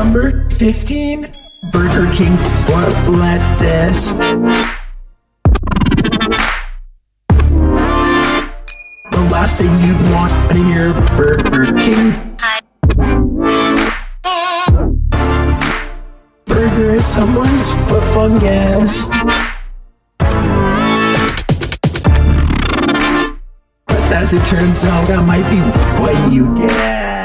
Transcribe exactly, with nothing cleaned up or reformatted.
Number fifteen, Burger King or lettuce. The last thing you'd want in your Burger King burger is someone's foot fungus. But as it turns out, that might be what you get.